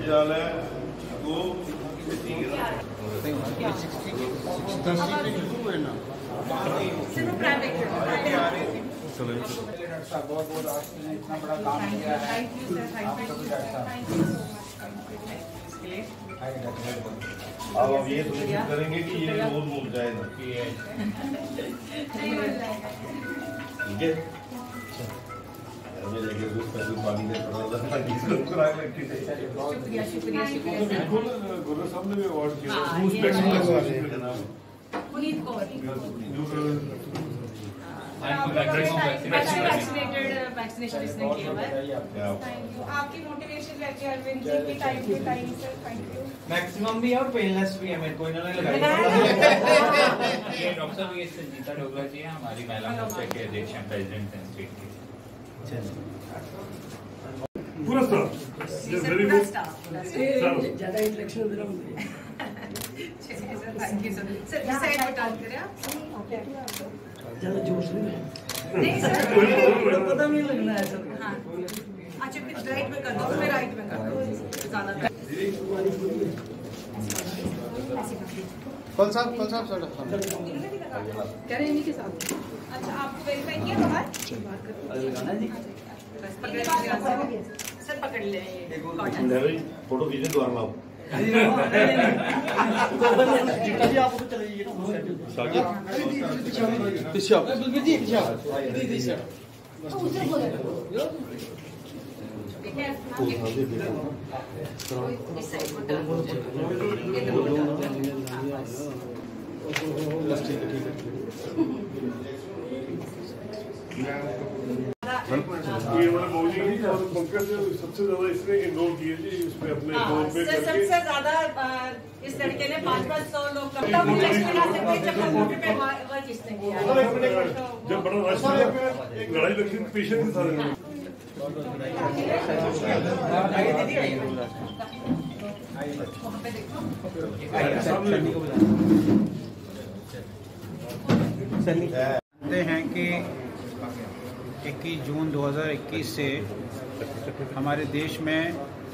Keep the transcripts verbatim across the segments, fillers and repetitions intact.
बहुत बहुत इतना बड़ा काम किया है। अब हम ये सुनिश्चित करेंगे कि ये रोज मुड़ जाए ना। ठीक है, मेरे दूध का दूध पानी का थोड़ा सा इसको खुराक लगती है। शुक्रिया शुक्रिया शुक्रिया। बिल्कुल गुरु साहब ने भी अवार्ड किया। पुनीत कौर वैक्सीनेशन इसने किया है। आपकी मोटिवेशन रहती है अरविंद जी की time to time sir, thank you. Maximum भी है और पेनलेस भी है, मेरे को इन्होंने लगाया। ये doctor V S Sanjeeta Dogra ji हैं, हमारी महिला मोर्चा के अध्यक्ष हैं, प्रेसिडेंट हैं स्टेट के। पूरा स्टाफ वेरी गुड। ज्यादा इंट्रोडक्शन दे रहा हूं। Thank you sir. सर इस साइड पर टर्न करें आप। ज्यादा जोश नहीं सर, पता नहीं लगना है सर। हाँ अच्छा, फिर राइट में कर दो, मैं राइट में कर दो ज्यादा। कौन साहब कौन साहब सर कह रहे इन्हीं के साथ। अच्छा, आपको वेरीफाई किया बाहर? सर पकड़ ले फोटो खींचे द्वारा लाओ। आपको चलेगी पीछे आओ पीछे आओ पीछे आओ ये हमारे मोदी जी और पंकज सबसे ज्यादा इसने इनरोल किए जी इसमें अपने फोन पे करके। सबसे ज्यादा इस लड़के ने पाँच पाँच सौ लोग जब बड़ा रश लड़ाई लगती थी पेशेंट के साथ। जानते हैं कि इक्कीस जून दो हज़ार इक्कीस से हमारे देश में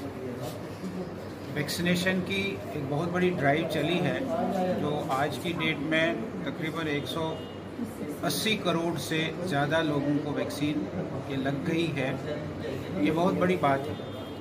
वैक्सीनेशन की एक बहुत बड़ी ड्राइव चली है, जो आज की डेट में तकरीबन एक सौ अस्सी करोड़ से ज़्यादा लोगों को वैक्सीन ये लग गई है। ये बहुत बड़ी बात है।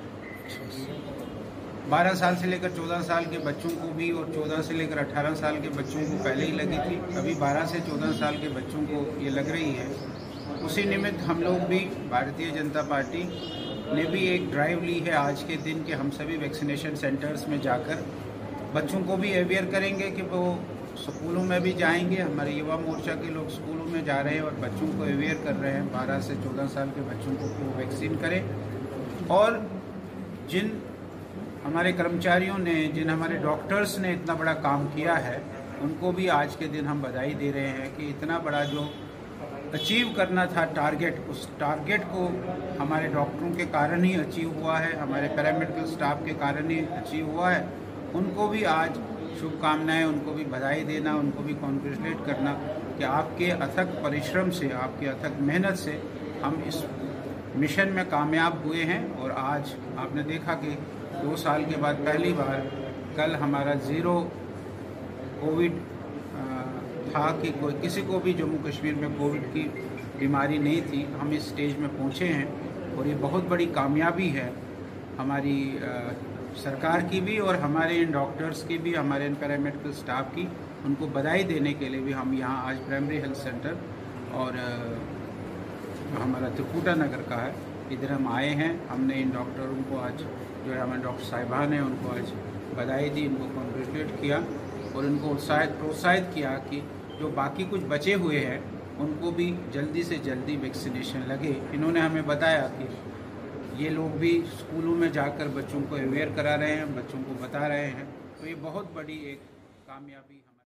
बारह साल से लेकर चौदह साल के बच्चों को भी और चौदह से लेकर अठारह साल के बच्चों को पहले ही लगी थी, अभी बारह से चौदह साल के बच्चों को ये लग रही है। उसी निमित्त हम लोग भी भारतीय जनता पार्टी ने भी एक ड्राइव ली है आज के दिन कि हम सभी वैक्सीनेशन सेंटर्स में जाकर बच्चों को भी अवेयर करेंगे कि वो स्कूलों में भी जाएंगे। हमारे युवा मोर्चा के लोग स्कूलों में जा रहे हैं और बच्चों को अवेयर कर रहे हैं, बारह से चौदह साल के बच्चों को वो वैक्सीन करें। और जिन हमारे कर्मचारियों ने, जिन हमारे डॉक्टर्स ने इतना बड़ा काम किया है, उनको भी आज के दिन हम बधाई दे रहे हैं कि इतना बड़ा जो अचीव करना था टारगेट, उस टारगेट को हमारे डॉक्टरों के कारण ही अचीव हुआ है, हमारे पैरामेडिकल स्टाफ के कारण ही अचीव हुआ है। उनको भी आज शुभकामनाएं, उनको भी बधाई देना, उनको भी कॉन्ग्रेचुलेट करना कि आपके अथक परिश्रम से, आपके अथक मेहनत से हम इस मिशन में कामयाब हुए हैं। और आज आपने देखा कि दो साल के बाद पहली बार कल हमारा ज़ीरो कोविड था कि कोई किसी को भी जम्मू कश्मीर में कोविड की बीमारी नहीं थी। हम इस स्टेज में पहुंचे हैं और ये बहुत बड़ी कामयाबी है हमारी आ, सरकार की भी और हमारे इन डॉक्टर्स की भी, हमारे इन पैरामेडिकल स्टाफ की। उनको बधाई देने के लिए भी हम यहाँ आज प्राइमरी हेल्थ सेंटर और आ, जो हमारा त्रिकुटा नगर का है, इधर हम आए हैं। हमने इन डॉक्टरों को आज, जो है हमारे डॉक्टर साहिबान हैं, उनको आज बधाई दी, इनको कॉन्ग्रेचुलेट किया और इनको उत्साहित प्रोत्साहित किया कि जो बाकी कुछ बचे हुए हैं उनको भी जल्दी से जल्दी वैक्सीनेशन लगे। इन्होंने हमें बताया कि ये लोग भी स्कूलों में जाकर बच्चों को अवेयर करा रहे हैं, बच्चों को बता रहे हैं। तो ये बहुत बड़ी एक कामयाबी